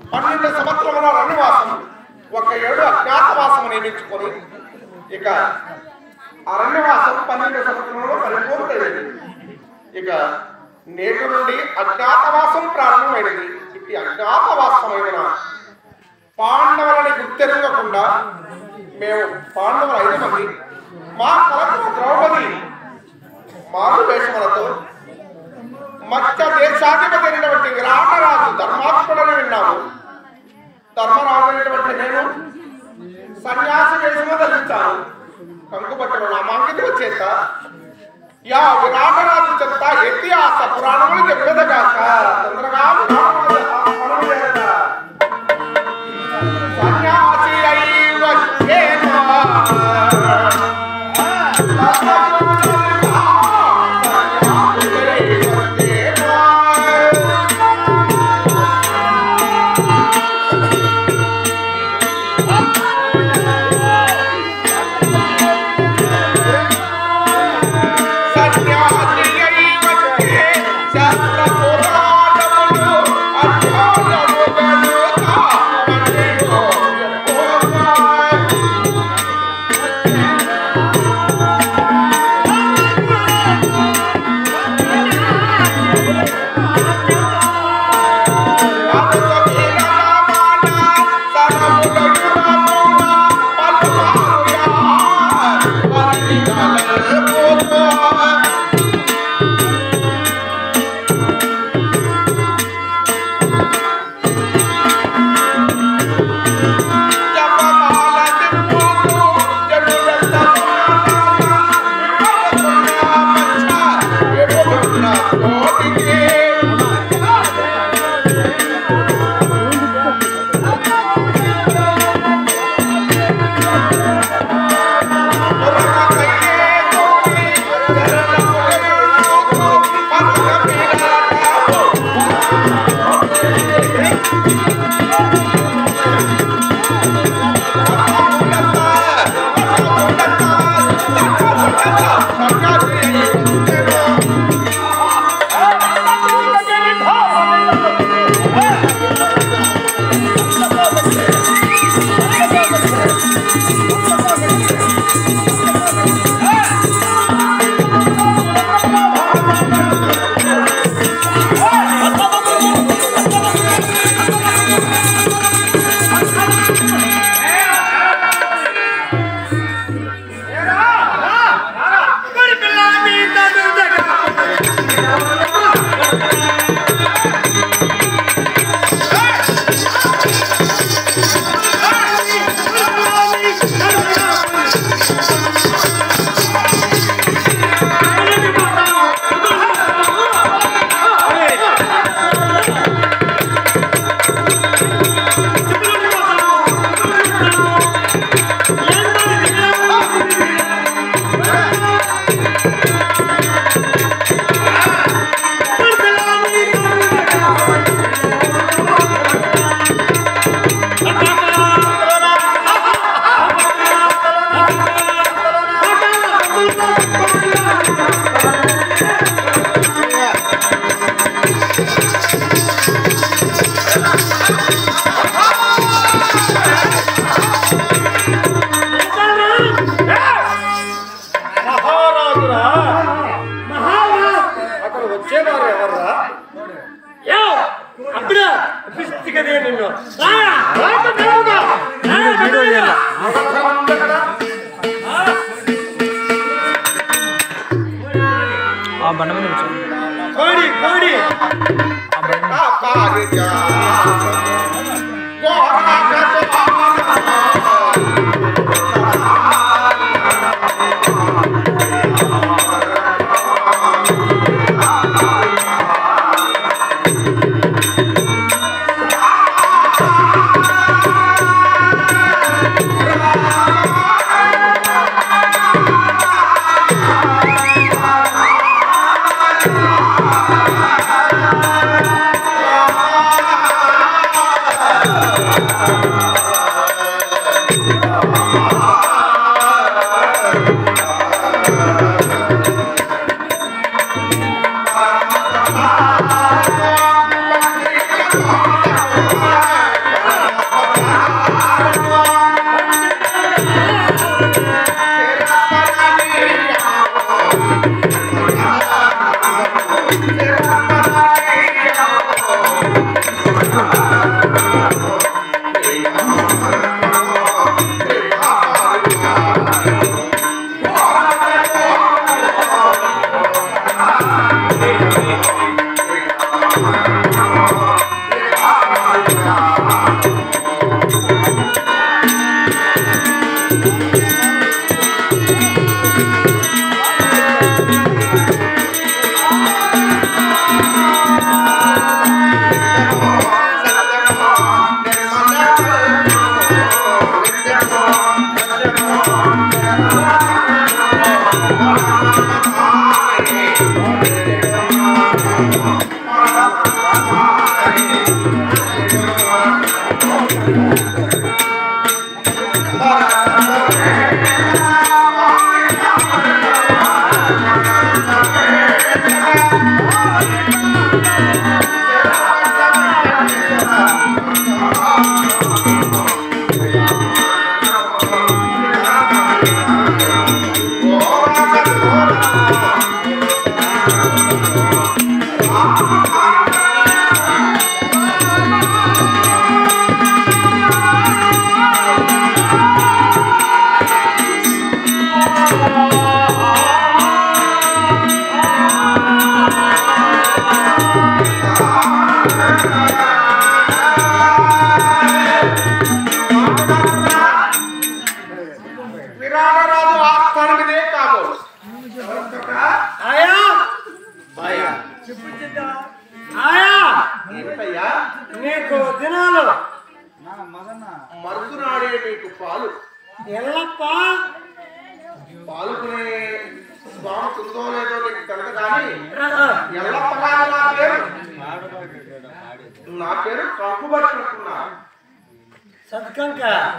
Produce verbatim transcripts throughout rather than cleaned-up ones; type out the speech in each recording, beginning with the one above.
పన్నెండు సంవత్సరముల అరణ్యవాసం ఒక ఏడు అజ్ఞాతవాసం నియమించుకొని ఇక అరణ్యవాసం పన్నెండు సంవత్సరంలో పరిపూర్ణమైనది. ఇక నేటి నుండి అజ్ఞాతవాసం ప్రారంభమైనది. ఇది అజ్ఞాతవాసమైన పాండవులని గుర్తెరగకుండా మేము పాండవులు ఐదు మంది మా కలకు ద్రౌపది మారు వేషములతో మధ్య దేశాధిపతి అయినటువంటి రామరాజు ధర్మాత్ముడని విన్నాము. ధర్మరాజు అయినటువంటి నేను సన్యాసి వేషము ధరించాను. కంకుపట్టను నామాంకితం చేత యా విరాటరాజు చెత్త ఇతిహాస పురాణములు చెప్పేదగాక తొందరగా సన్యాసి అయి వచ్చేనా మదనాలు మరుదునాడే నీకు పాలు ఎల్లప్ప పాలుకునే స్వామి ఉందో లేదో నీకు తెలియదు కానీ ఎల్లప్ప కాదు నా పేరు నా పేరు కంకుబట్టుకున్నా సత్కంక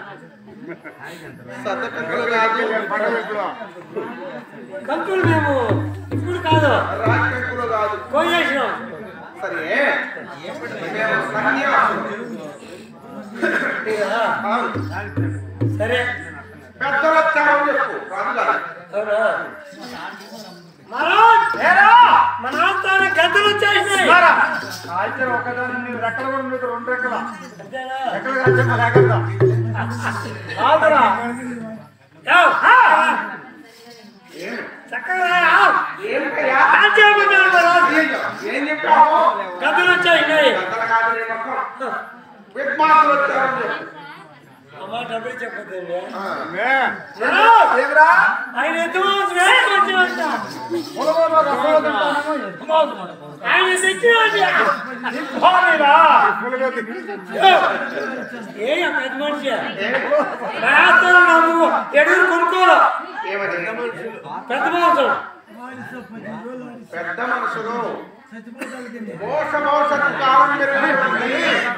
సతకంకులు కాదు కంకులు మేము ఇప్పుడు కాదు రాజకంకులు కాదు కోయేసినాం సరే మేము సన్యాసులు. అవును. సరే పెద్దల త్యాగం చెప్పు రాదు కాదు అవునా మహారాజ్ మన ఆస్థాన గద్దలు వచ్చేసినాయి ఒకదాని రెక్కలు కూడా మీకు రెండు రెక్కల అంతేనా? రెక్కలు కాల్చిన రాగలరా కాదురా యావ్. ఏం చక్కగా రా. ఏమిటయ్యా? రాజ్యమన్నారు మహారాజ్. ఏం చెప్పావు? గద్దలు వచ్చేసినాయి పెద్దల కాదు నీ మొత్తం. విద్మాసులు వచ్చారని చెప్పు. అమ్మా డబ్బులు చెప్పదండి ఆ. ఏమిరా ఆయన ఎత్తుమాసం వచ్చినంట పొలగోలో రసంలో తింటానేమో ఆయన తెచ్చినంట పోనీరా ఏ పెద్ద మనిషి రాస్తాను నమ్ము ఎడుగురు కొనుక్కోరు ఏమని? పెద్ద మాంసం పెద్ద మనుషులు మోస మోసకు కాలం పెరిగినటువంటి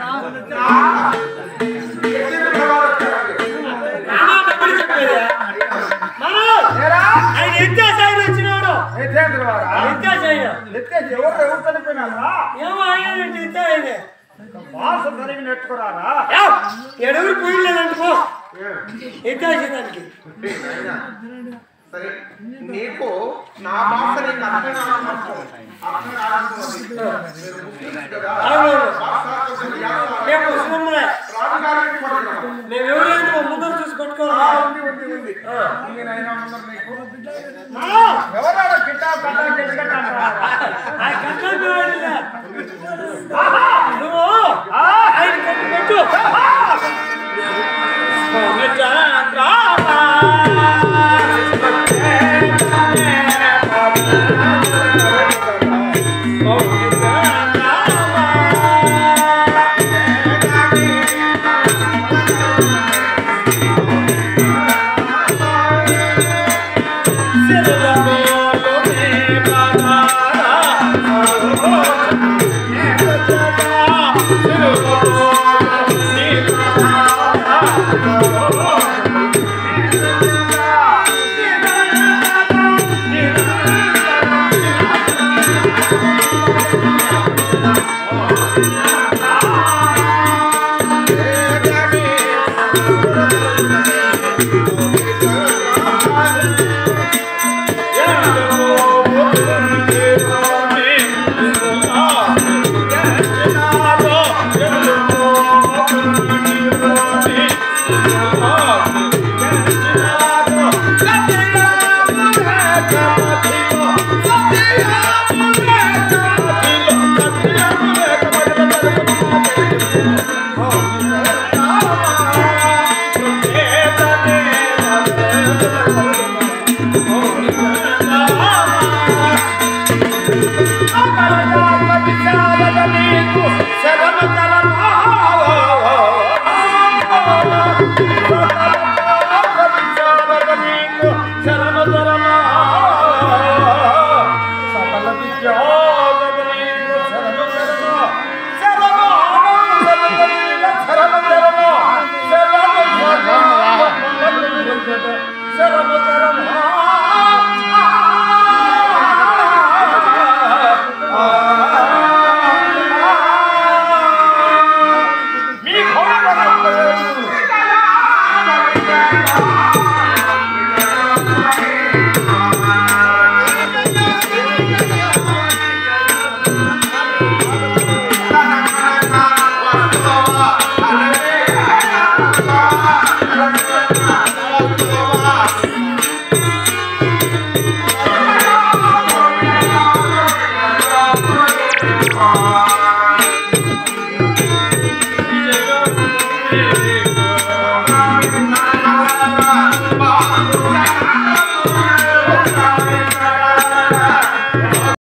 నానా డబ్బులు చెప్పేది మనం ఆయన ఎత్తేసి ఆయన వచ్చినాడు ఎత్తేసి ఆయన ఎత్తేసి ఎవరు ఎవరు చనిపోయినారా ఏమో ఆయన ఎత్తే ఆయన భాష జరిగి నెట్టుకురారా ఎడుగురు పోయలేదంటుకో ఎత్తేసి దానికి సరే నీకు నా భాష నీకు అర్థం కాదు అర్థం కాదు మేము ముస్లింలే రాజుగారికి పడుతున్నాం. మేము ఎవరైనా ముందర చూసి కొట్టుకోవాలి ఉంది ఉంది ఉంది నేనైనా ఉన్నాను నీకు. ఎవరాడు కిట్టా కట్టా కిట్టా ఆ కట్టలు పోయాడులే. నువ్వు ఆయన కొట్టు కొట్టు Oh